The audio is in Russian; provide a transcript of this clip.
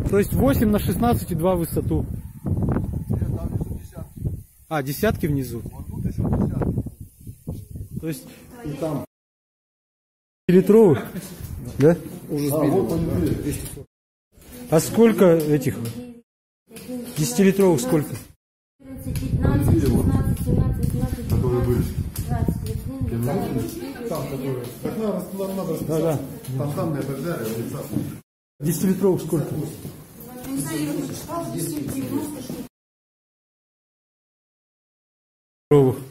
То есть 8 на 16 и 2 в высоту. Нет, там внизу десятки. А, десятки внизу. Вот тут еще десятки. То есть и там 10-литровых, да? А сколько этих 10-литровых сколько? 15, 16, 17, 18, 19, 20. Там такое. Так надо Да. там это взяли. 10-литровых сколько? Не знаю, я читала, 90 штук. Литровых.